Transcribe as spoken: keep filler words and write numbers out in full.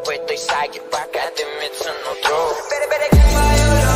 puesto y sai che pa' cadere in mezzo a noi.